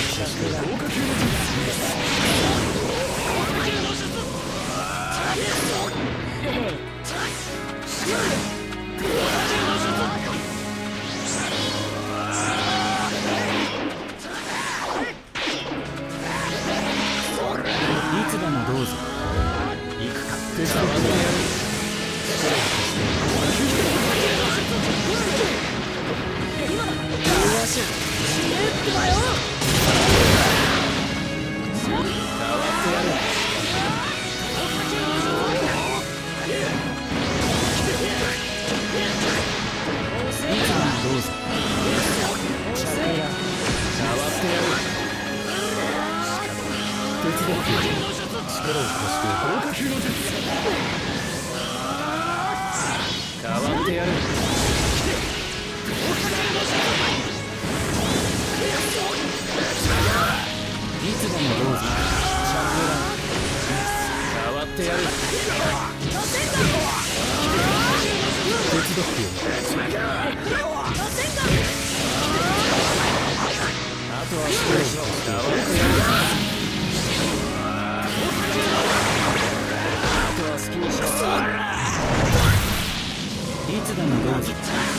つでもどうぞ。行くか。手伝ってやる。今だ。しねえってばよ。変わってやる。いつでもどうぞ。変わってやる。手伝ってやる。力を貸して豪華級の術。変わってやる。いつでもどうぞ。変わってやる。手伝ってやる。あとは少し変わってやる。あとは好きにしろ。いつでもどうぞ。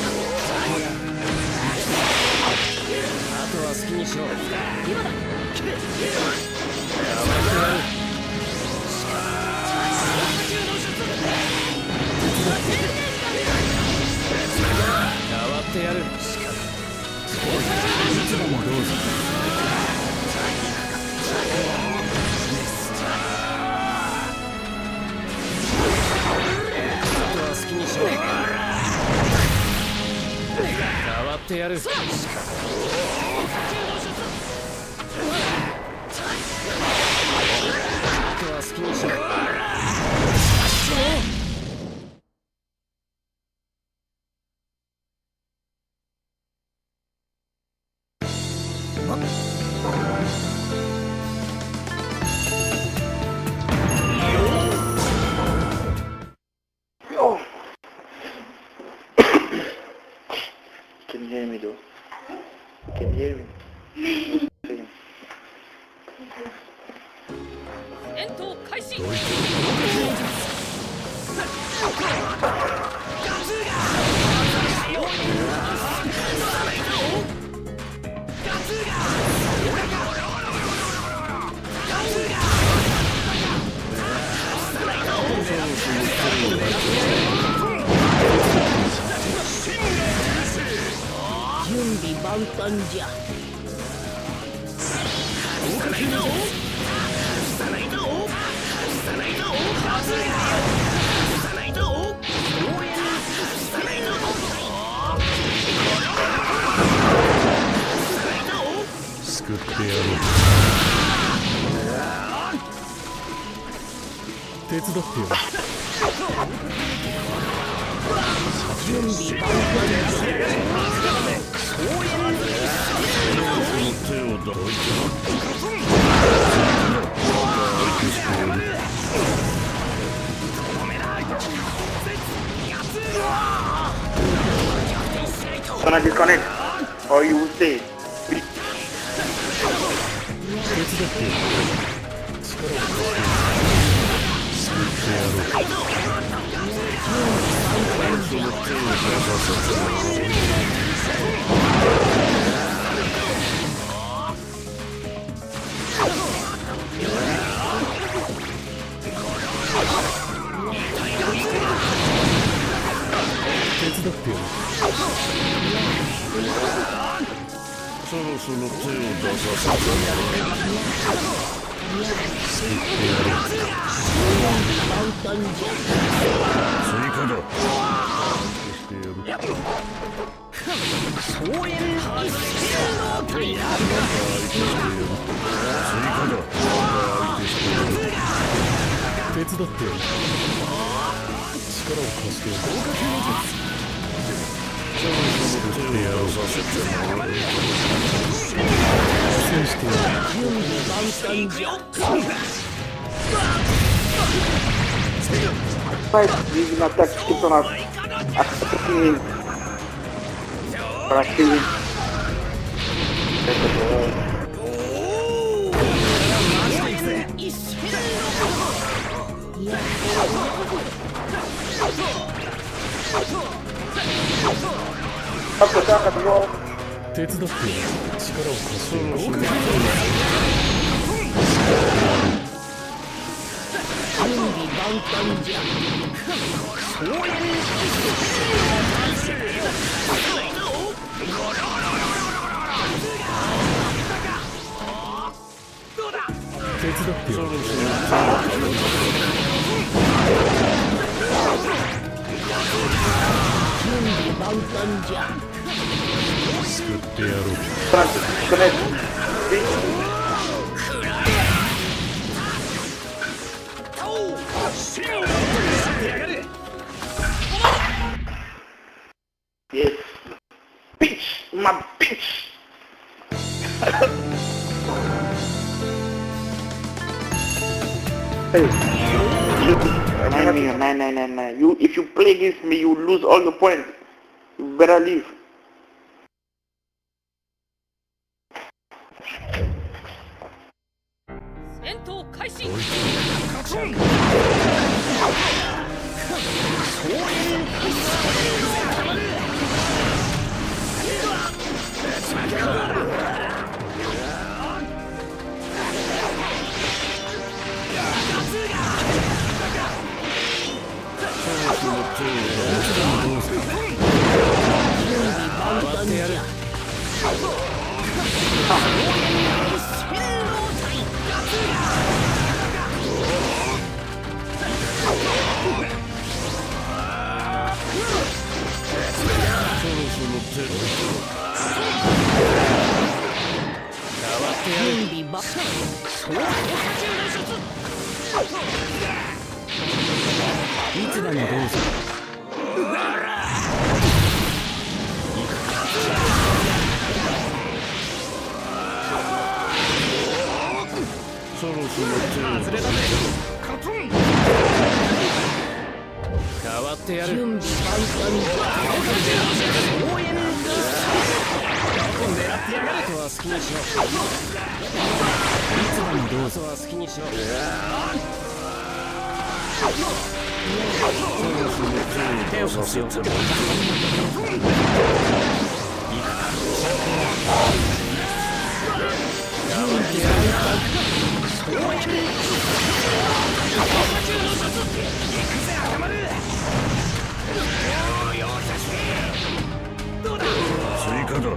あとは好きにしろ。今だ。変わってやる。変わってやる。いつでもどうぞ。好きにしろ。変わってやる。あとは好きにしろ。 Can you hear me though? Can you hear me? 戦闘開始。準備万端じゃ。 救ってやろう。手伝ってやる。準備万端じゃ。手を出い Gonna disconnect or you will stay. 手伝ってやる。力を貸して救ってやろう。その手を出させてやろう。手伝ってやる。そろそろ手を出させてやろう。救ってやろう。追加だ。してやる。追加だ。手伝ってやる。力を貸してやる。豪華級の術。手を出させてもらう。戦してやる。 Fight, using attack keeps on us. Attacking him. Gonna kill him. 手伝って力を貸してよ。 準備万端じゃ。そうやね。 手伝ってよ。 準備万端じゃ。 救ってやろう。 Yes. Bitch! My bitch! Hey. Nah. You, if you play against me, you lose all the points. You better leave. いつでもどうぞ。そろそろ手を出せ。変わってやる。準備万端。狙ってやがる。あとは好きにしろ。いつでもどうぞ。好きにしろ。手を差し寄せろ。追加だ。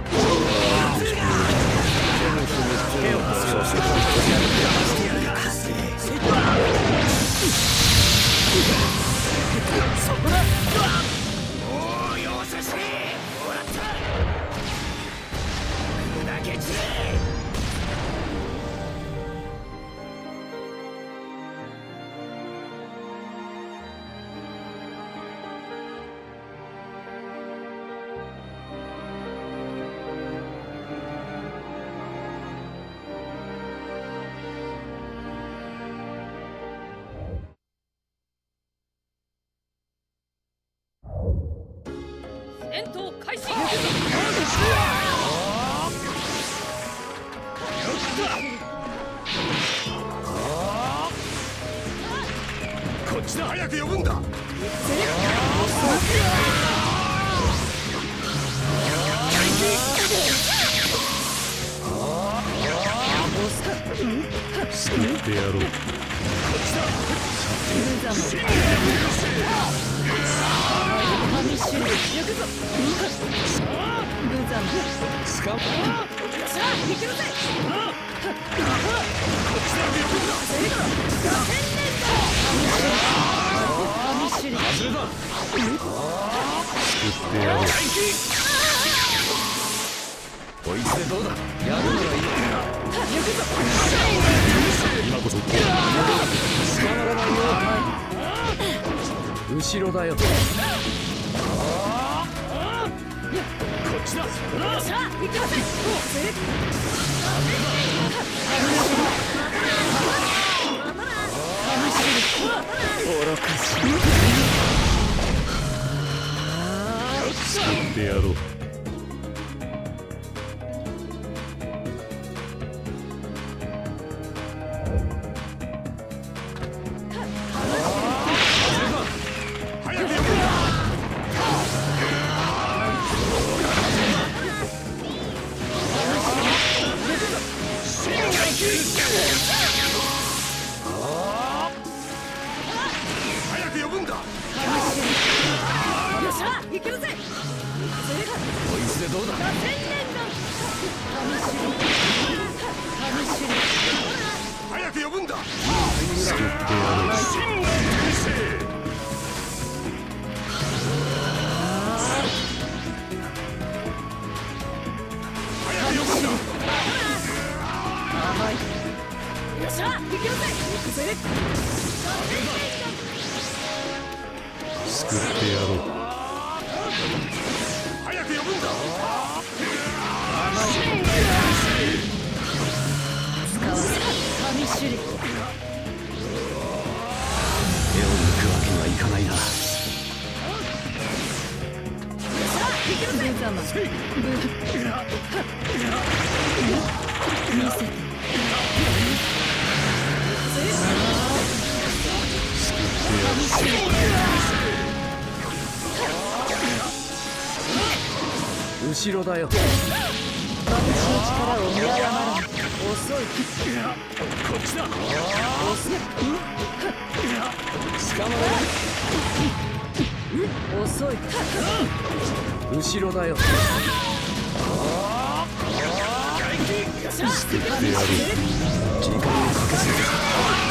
そこだ。もう容赦しねえ。終わった。砕け散れ。 戦闘開始。 こっちだ。早く呼ぶんだ。救ってやろう。こっちだ。こいつでどうだ。やるならいい。今こそ捕まらないよ。後ろだよ。こっちだ。愚かしい。救ってやろう。 早く呼ぶんだ。よっしゃいけるぜ。こいつでどうだ。早く呼ぶんだ。救ってやる。神来転生。早く呼ぶんだ。よっしゃいけるぜ。行くぜ。救ってやろう。早く呼ぶんだ。神来転生。神手裏剣。手を抜くわけにはいかないな。見せて。後ろだよ。私の力を見誤らない。遅い。こっちだ。遅い。捕まえ。遅い。後ろだよ。救ってやる。時間をかけすぎた。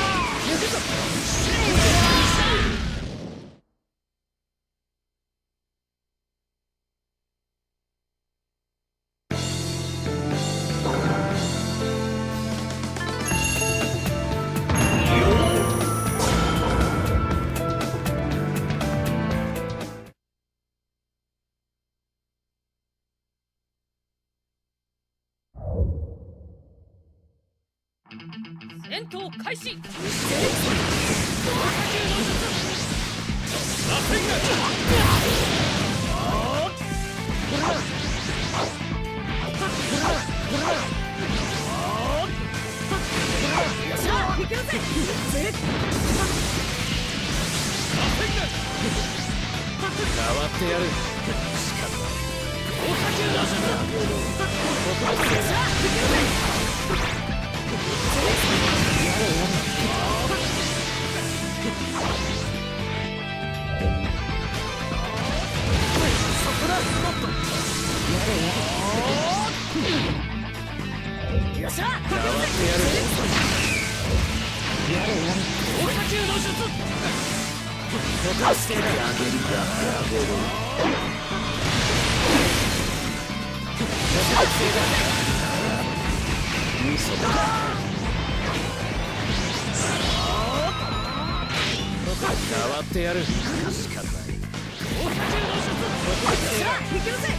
戦闘開始。変わってやる。よっしゃ！変わってやる。効果中の術。溶かしてあげる。変わってやる。仕方ない。効果中の術。いけるぜ。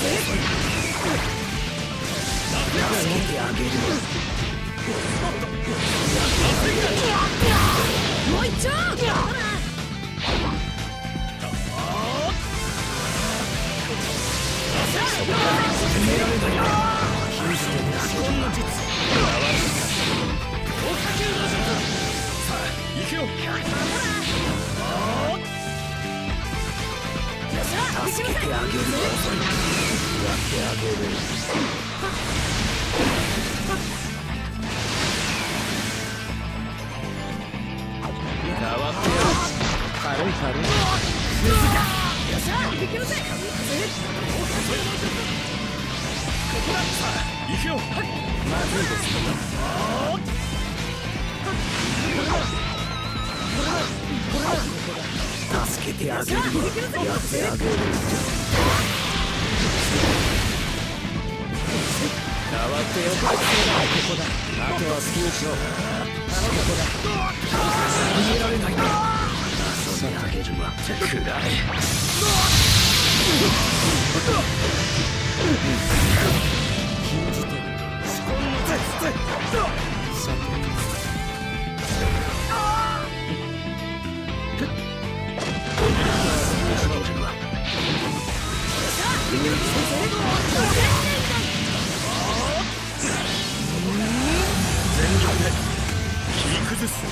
助けてあげる。もう一丁。助けてあげる。やってあげる。変わってやる。軽い。よっしゃ、いけるぜ。ここだ。行くよ。まずいです。助けてあげる。やってあげる。変わってよ。ここだ。あとは好きにしろ。ここだ。逃げられない。遊びあげるわ。くらえ。禁じてる。スコンの絶さて。全力で切り崩す。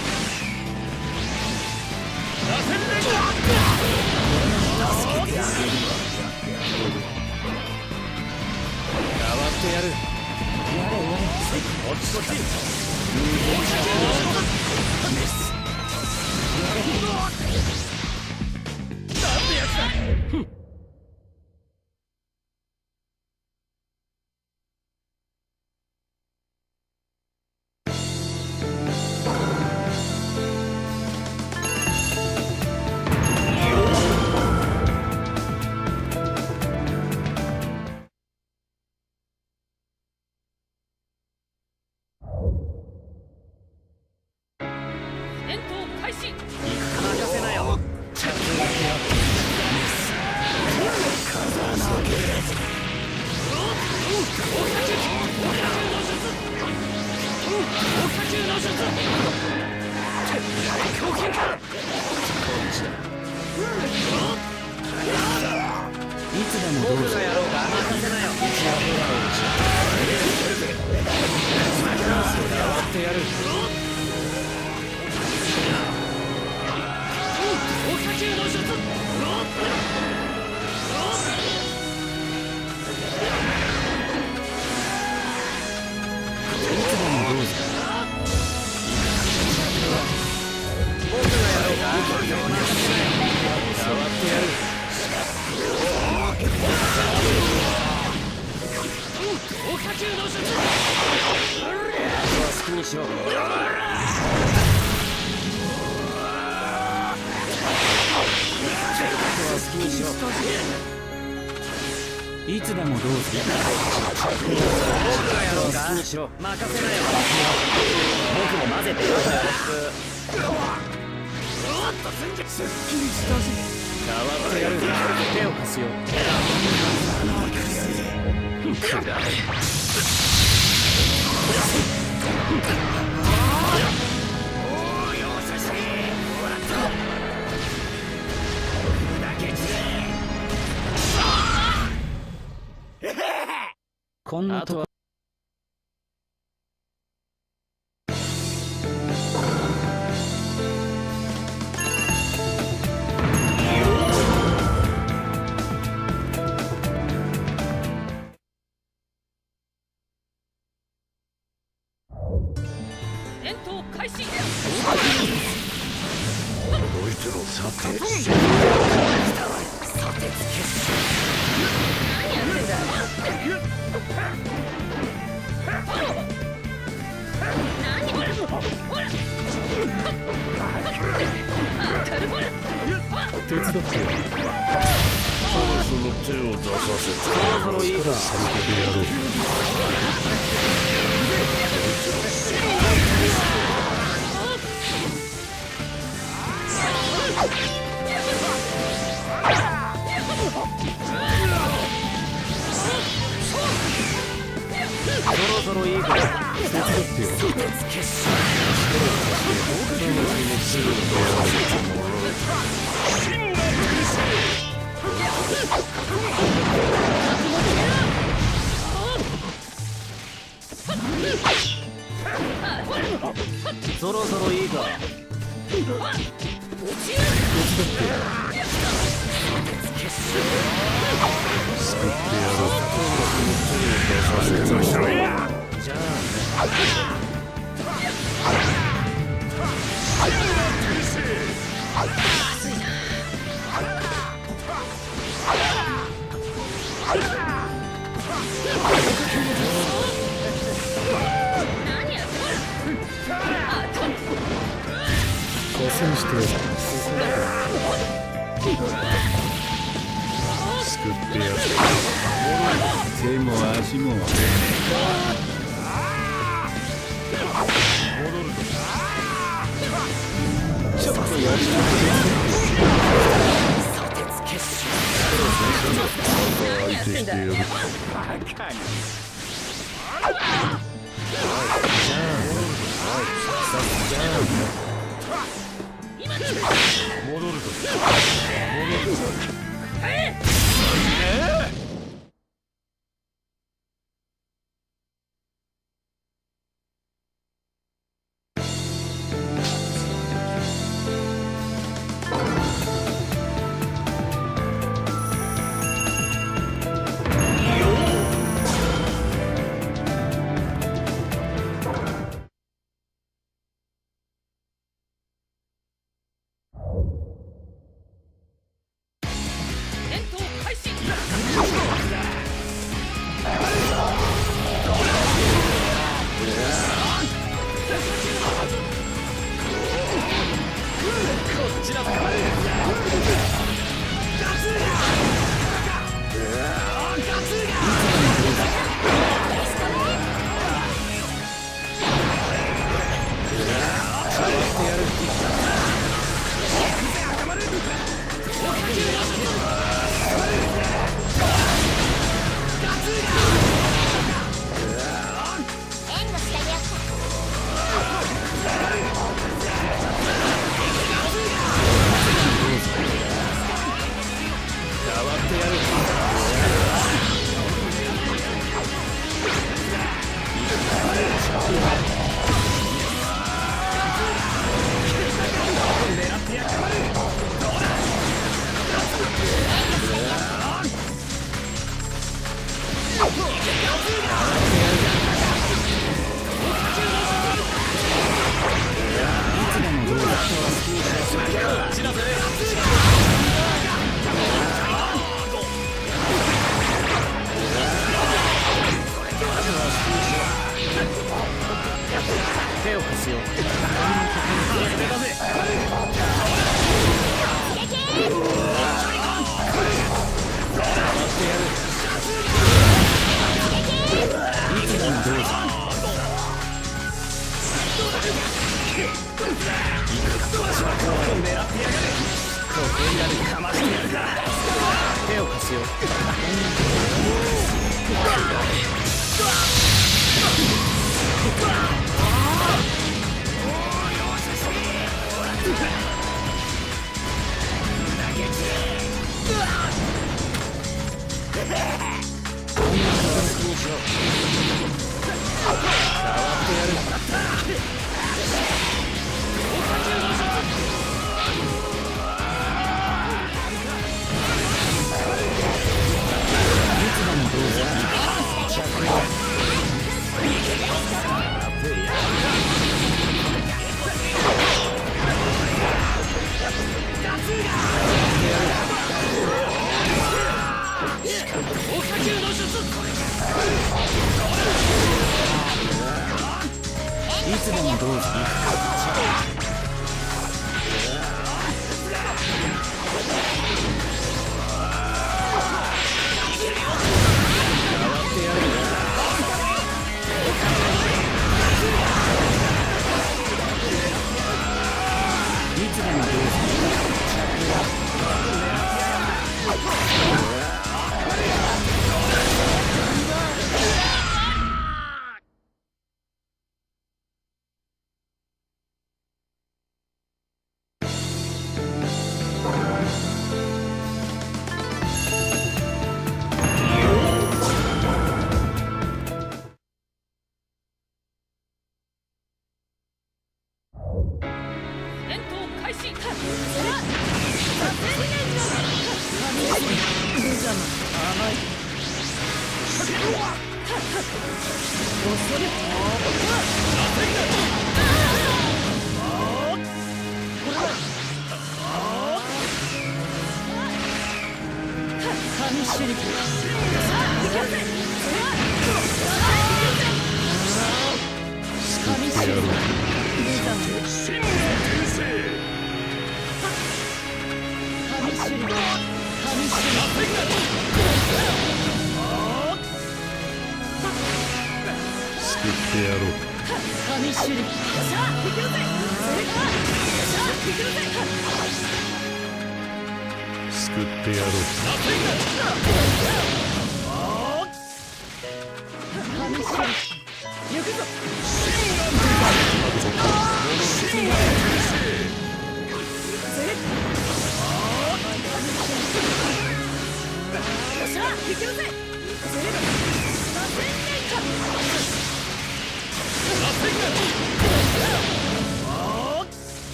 助けてあげる。変わってやる。こっち。 いつでもどうぞ。僕がやろうか。任せなよ。僕も混ぜてよ。すっきりしたぜ。変わってやる。手を貸すよ。くらえ。おお、優しい。ほらっと。だけつれ。こんなとこ戦闘開始。 こいつのさてつけ何やってんだ。何ほらほら手伝ってよ。そろそろ手を出させてそろそろいいから借りてやろう。そろそろいいから手伝ってよ。そろそろいいか。手伝ってよ。救ってやろう。じゃあ挑戦してよ。救ってやる。手も足もちょっとやり相手してやる。戻るぞ。 手を貸すよ。一段どうぞ。ここになるかましてやるか。手を貸すよ。いつでもどうぞ。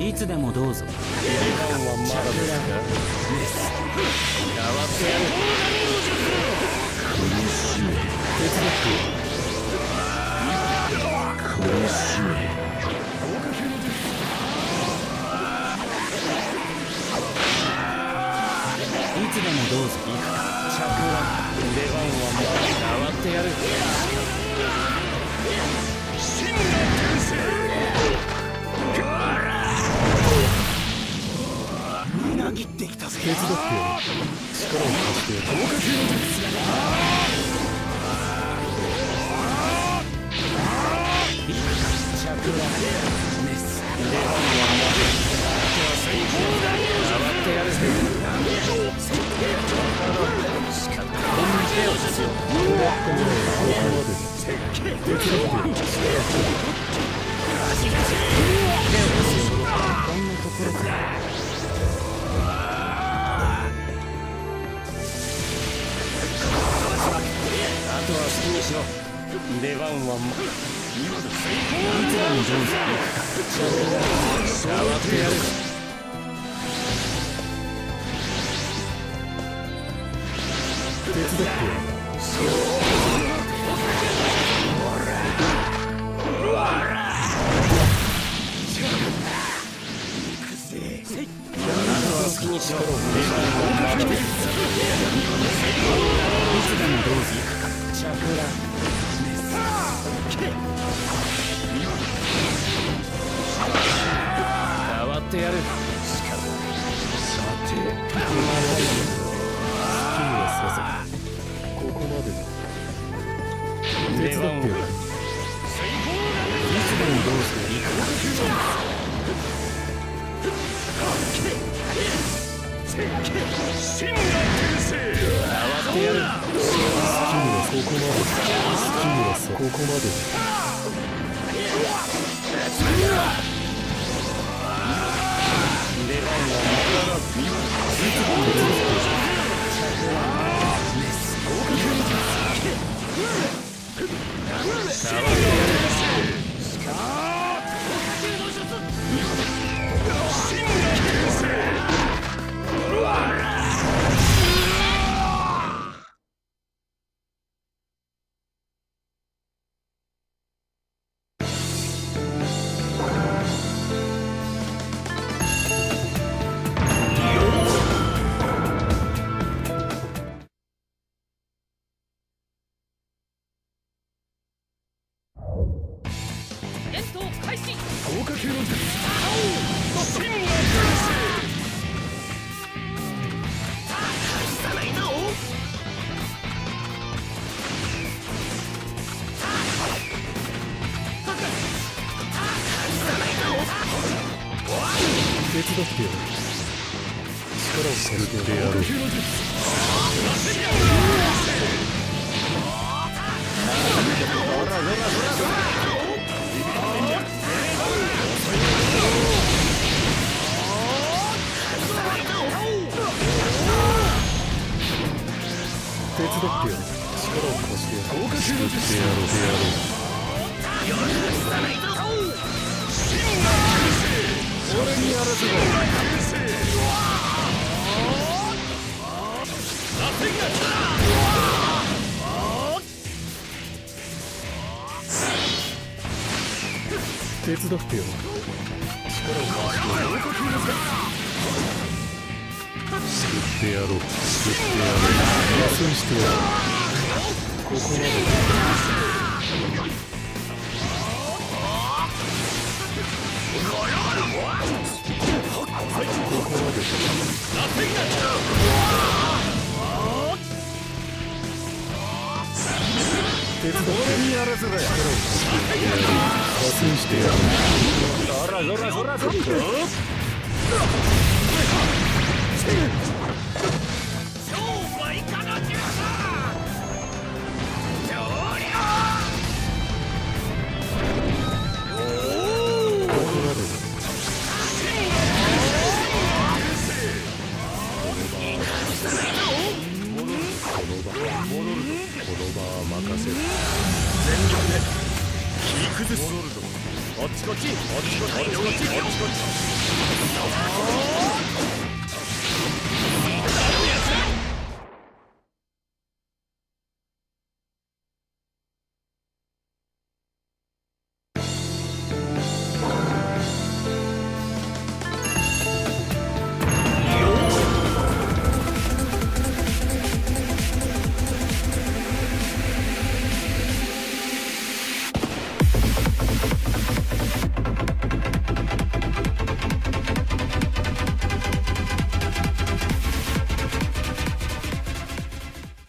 いつでもどうぞ。 出番はまだですか。代わってやる。苦しめ。手伝って。苦しめ。 いつでもどうぞ。 着乱。出番はまだ。代わってやる。真の天性。裏切ってきたぜ。手伝ってやる。力を貸してやる。合格の術。着乱。メス。出番はまだ。最高だ。代わってやる。仕方ない。手を差すよ。手伝ってやる。こんなところか。あとは好きにしろ。出番はもう。いつでも上手。代わってやる。手伝ってやる。好きにしろ。いつでもどうぞ。着乱。代わってやる。さて、好きにはさせ。ここまでだ。手伝ってやる。いつでもどうぞ。真の天性。代わってやる。好きにはそこまで。好きにはそこまで。出番はまだ。いつでもどうぞ。代わってやる。真の天性。効果系の術。真の天性。手伝ってやる。力を借りてやろう。手伝ってやる。力を貸してやろう。救ってやろう。俺にやらせろ。手伝ってやろう。力を貸してやろう。救ってやろう。休みしてやろう。ここまで。手伝ってやらせろ。休みしてやろう。任せる。全力で切り崩す。あっちこっち。 落ちるよ。